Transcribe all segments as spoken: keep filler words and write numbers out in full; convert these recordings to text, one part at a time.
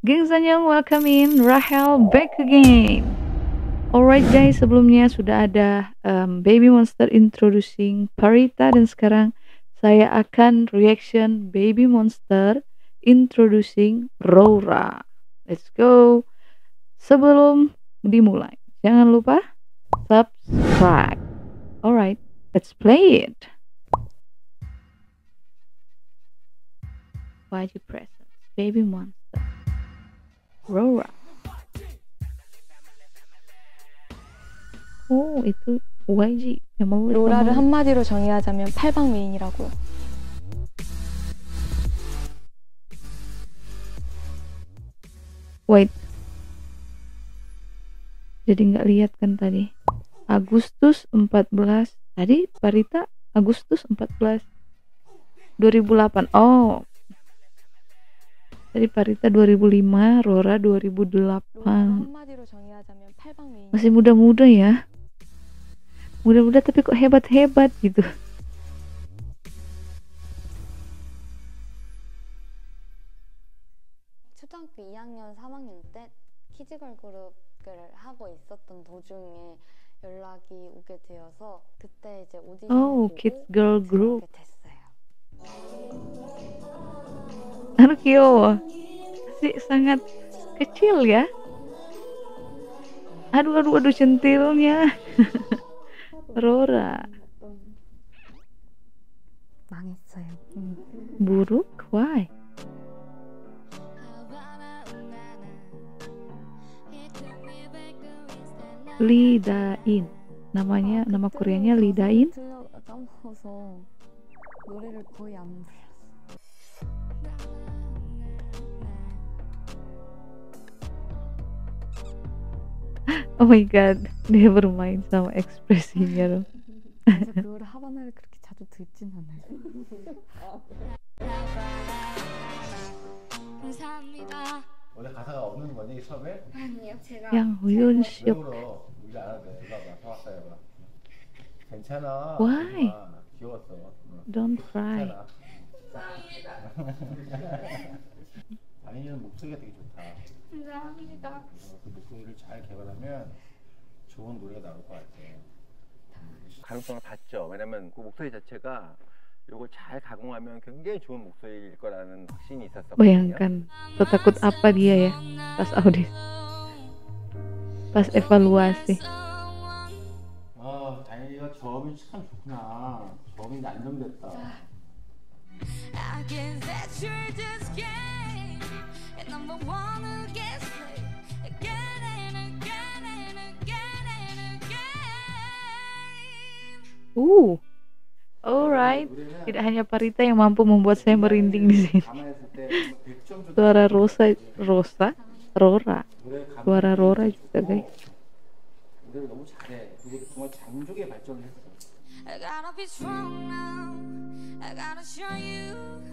Gengs annyeong, welcome in Rahel back again. Alright guys, sebelumnya sudah ada um, Baby Monster introducing Parita, dan sekarang saya akan reaction Baby Monster introducing Rora. Let's go. Sebelum dimulai, jangan lupa subscribe. Alright, let's play it. Wajib presence Baby Monster Rora. 오, itu 와이지 메모리. 로라를 한마디로 정의하자면 팔방미인이라고요. Wait, jadi nggak lihat kan tadi. Agustus empat belas. Tadi Parita Agustus empat belas dua ribu delapan. Oh, tadi Parita dua ribu lima, Rora dua ribu delapan. Masih muda-muda ya. Muda-muda tapi kok hebat-hebat gitu. 초등학교 이 학년, 삼 학년 때 키즈걸 그룹을 하고 있었던 도중에 연락이 오게 되어서 그때 이제 오디션을 Oh, 보고 Kids Girl Group. 됐어요. Aduh, Kyo masih sangat kecil ya. Aduh, aduh, aduh, centilnya. Rora. 망했어요. Buruk? Why? Lee Da-in. Namanya, nama Koreanya Lee Da-in. 까먹어서 노래를 거의 안 불렀어. Oh my god, dia bermain sama ekspresinya loh. 그 노래 하바나를 그렇게 자주 듣진 않아요. 감사합니다. 원래 가사가 없는 거니 처음에? 아니요, 제가 양호윤 씨. 왜 울어? 울지 않아도 돼. 이거 봐, 서왔다 해봐. 괜찮아. Why? 아, 귀여웠어. 응. Don't cry. 다니는 목소리가 되게 좋다. 감사합니다. 그래서 그 목소리를 잘 개발하면 좋은 노래가 나올 것 같아. 가능성을 봤죠. 왜냐면 그 목소리 자체가 요걸 잘 가공하면 굉장히 좋은 목소리일 거라는 확신이 있었거든요. Bayangkan, takut apa dia ya pas audis, pas evaluasi. 아, 다니가 저음이 참 좋구나. 저음이 안정됐다. Uh, alright. Tidak hanya Parita yang mampu membuat saya merinding di sini. Suara Rosa, Rosa, Rora. Suara Rora juga guys. 노래를 너무 잘해. 그리고 정말 장족의 발전을 했어. I gotta be strong now. I gotta show you.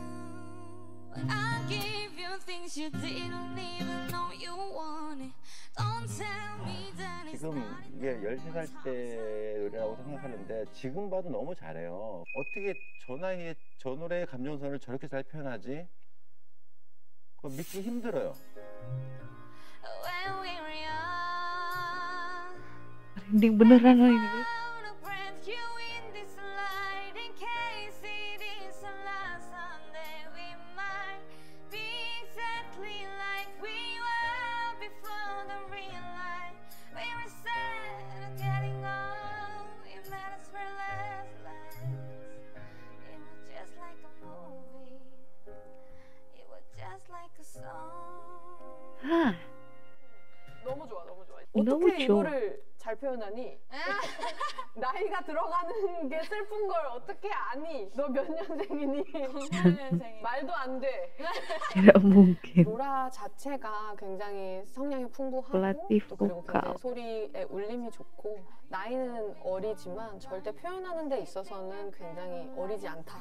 I give you things you didn't even know you wanted. Don't tell me that it's 지금 not 이게 열세 살 때 노래라고 생각하는데 지금 봐도 너무 잘해요. 어떻게 저 나이에 저 노래의 감정선을 저렇게 잘 표현하지? 그거 믿기 힘들어요. when we're young. Merinding beneran loh ini. Out of breath, you in this light. In case it is the last Sunday, we might be exactly like we were before the real life. We were sad and getting old. We met us for less lives. It was just like a movie. It was just like a song. Hah, 너무 좋아, 너무 좋아. 너무 어떻게 좋아. 이거를 잘 표현하니? 나이가 들어가는 게 슬픈 걸 어떻게 아니? 너 몇 년생이니? 말도 안 돼. tidak mungkin. 로라 자체가 굉장히 성량이 풍부하고 Pelatih 또 그리고 vokal. 굉장히 소리의 울림이 좋고 나이는 어리지만 절대 표현하는 데 있어서는 굉장히 어리지 않다.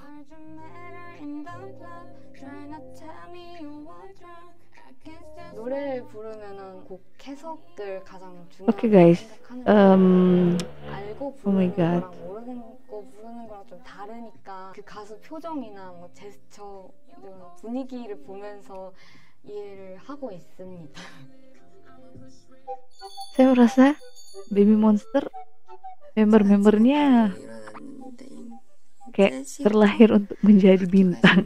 노래를 부르면은 곡 해석들 가장 Oke 중요하다고 guys, 생각하는데 um, 알고 Oh my 부르는 God. 거랑 모르는 거 부르는 거랑 좀 다르니까 그 가수 표정이나 뭐 제스처 이런 분위기를 보면서 이해를 하고 있습니다. Saya merasa Baby Monster member-membernya 일어났는데 kayak terlahir untuk menjadi bintang.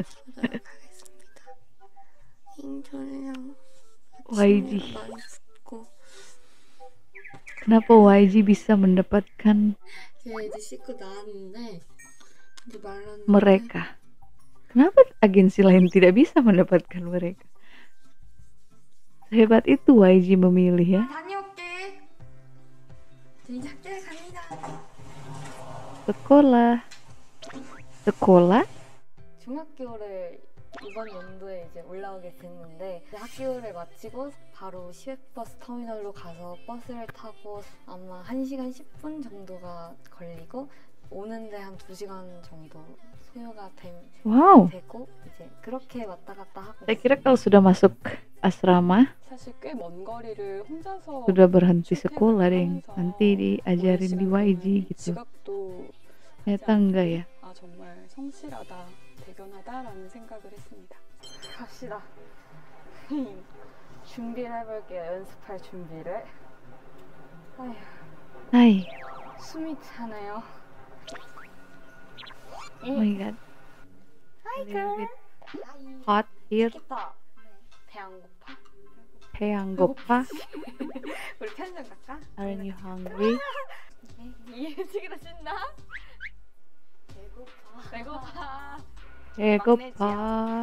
인천이랑 Y G. 많이 붙고 Kenapa Y G bisa mendapatkan 제가 이제 씻고 나왔는데 이제 말랐는데 mereka? Kenapa agensi lain tidak bisa mendapatkan mereka? Sehebat itu Y G memilih ya. 다녀올게. 저희 학교에 갑니다. Sekolah. Sekolah? 중학교를 이번 연도에 이제 올라오게 됐는데 학교를 마치고 바로 시외버스 터미널로 가서 버스를 타고 아마 한 시간 십 분 정도가 걸리고 오는데 한 두 시간 정도 소요가 되, Wow. 되고 이제 그렇게 왔다 갔다 하고 Saya kira kalau sudah masuk asrama, 사실 꽤 먼 거리를 혼자서 sudah berhenti 출퇴근을 sekolah deh, 하면서 nanti diajarin di Y G gitu. 지각도 Ternyata enggak ya. 아 정말 성실하다, 대견하다라는 생각을 했습니다. 갑시다. 준비를 해볼게요. 연습할 준비를. 아휴, Hai, 숨이 차네요. oh my god. A little bit hot here. 기타. 배 안 고파? 배 안 고파? 우리 편의점 갈까? Aren't you hungry? 이해지기로 신나? 배고파. 배고파. 배고파.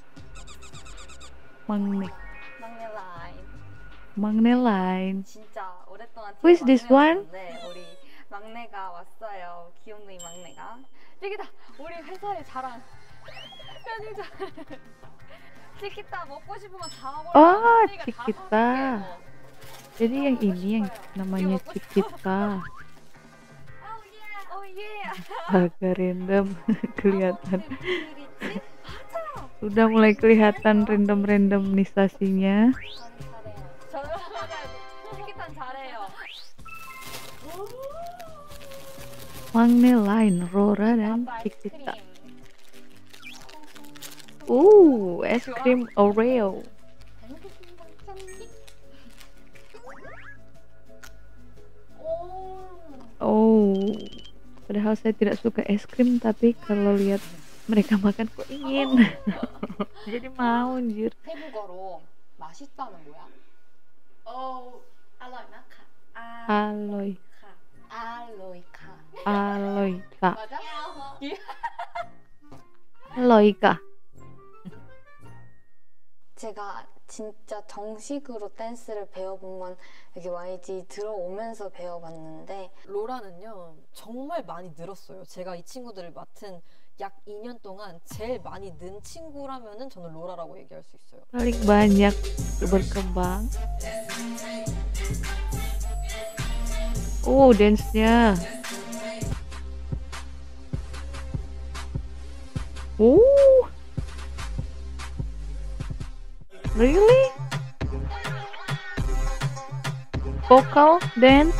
막내. 막내 라인. 막내 line. 진짜 오랫동안 Who is this one? 막내였는데 우리 막내가 왔어요. 귀염둥이 막내가. 여기다. 우리 회사의 자랑. 편의점. 치키타 먹고 싶으면 다 먹어. Oh, Cikita. Jadi yang ini yang namanya Cikita. Oh yeah. Agak random kelihatan. 맞아. Udah mulai kelihatan random-randomisasinya. 저는 잘해요. 치키타는 잘해요. Makne line Rora dan 아빠 Cikita. 아이스크림. Uh, es krim Oreo. 잘 먹겠습니다. 짠. 오. Oh, padahal saya tidak suka es krim, tapi kalau lihat mereka makan kok ingin. Jadi mau anjir. 태국어로 맛있다는 뭐야? 어, 알로이나카. Aloy, 알로이카. aloyka, 맞아? aloyka. 제가 진짜 정식으로 댄스를 배워본 건 여기 Y G 들어오면서 배워봤는데 로라는요 정말 많이 늘었어요. 제가 이 친구들을 맡은 약 이 년 동안 제일 많이 는 친구라면은 저는 로라라고 얘기할 수 있어요. Paling banyak berkembang. Oh, dance-nya. Oh. Really? Vocal dance?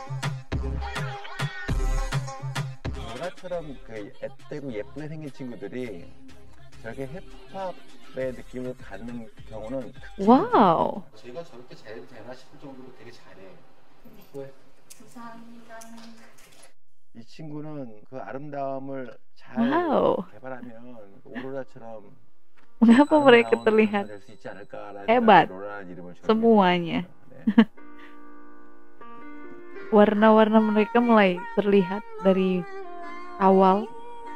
로라처럼 그 앳되고 예쁘게 생긴 친구들이 저렇게 힙합의 느낌을 갖는 경우는 Wow. 제가 저렇게 잘 되나 싶을 정도로 되게 잘해. 왜? 감사합니다. 이 친구는 그 아름다움을 잘 Wow. 개발하면 오로라처럼 Mengapa mereka 아름다운 terlihat 가수가 될수 있지 않을까라는 hebat? 생각에 로라라는 이름을 지었습니다. Semuanya. 네. Warna-warna mereka mulai terlihat dari awal.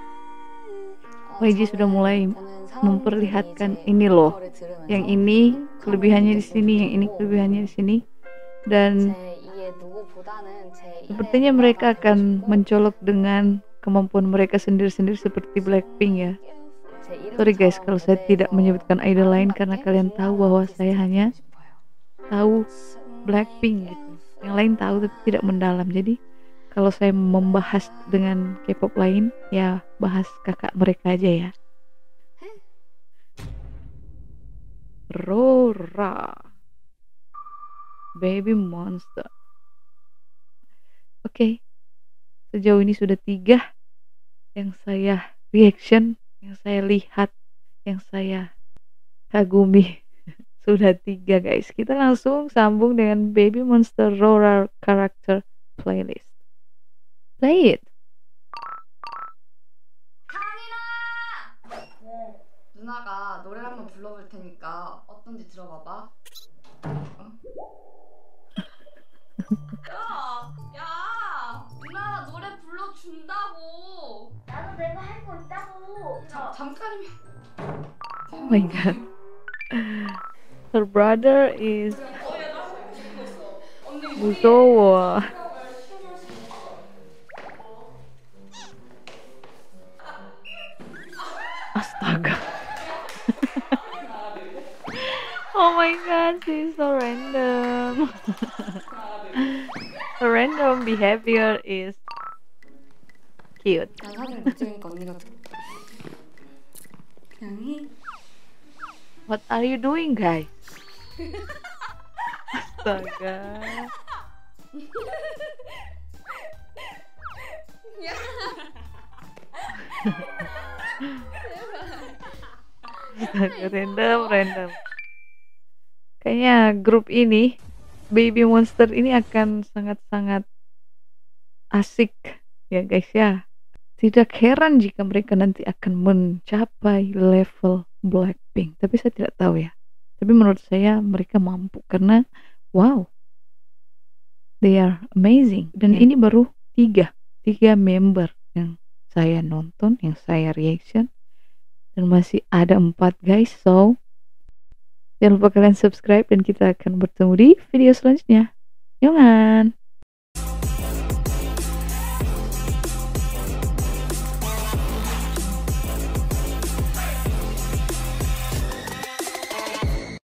Y G sudah mulai memperlihatkan ini loh, yang ini kelebihannya di sini, yang ini kelebihannya di sini, dan sepertinya mereka akan mencolok dengan kemampuan mereka sendiri-sendiri seperti Blackpink ya. Sorry guys kalau saya tidak menyebutkan idol lain karena kalian tahu bahwa saya hanya tahu Blackpink gitu. Yang lain tahu tapi tidak mendalam. Jadi kalau saya membahas dengan K-pop lain ya bahas kakak mereka aja ya. Rora, Baby Monster. Oke, okay. Sejauh ini sudah tiga yang saya reaction, yang saya lihat, yang saya kagumi. sudah tiga guys. Kita langsung sambung dengan Baby Monster Roar Character Playlist. Play it. 누나가 노래 한번 불러볼 테니까 어떤지 들어봐봐. 야, 야, 누나가 노래 불러준다고. 나도 내가 할 거 있다고. 잠 잠깐이면. Oh my god. Her brother is 무서워. Astaga. Oh my god, she's so random. Her random behavior is cute. 난 사진 못 찍으니까 언니가 그냥 해. What are you doing, guys? Astaga. Astaga, random, random. Kayaknya grup ini, Baby Monster ini akan sangat-sangat asik ya guys ya. Tidak heran jika mereka nanti akan mencapai level Blackpink. Tapi saya tidak tahu ya. Tapi menurut saya mereka mampu karena wow, they are amazing. Dan ini baru tiga, tiga member yang saya nonton, yang saya reaction. Dan masih ada empat guys. So jangan lupa kalian subscribe dan kita akan bertemu di video selanjutnya. Yongan.